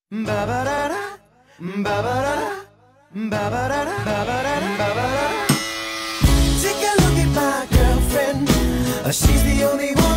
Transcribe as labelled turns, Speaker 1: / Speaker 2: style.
Speaker 1: Ba-ba-da-da, ba-ba-da-da, ba-ba-da-da, ba-ba-da-da, ba-ba-da-da. Take a look at my girlfriend. She's the only one